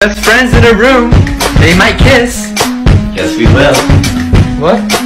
Best friends in a room, they might kiss. Yes, we will. What?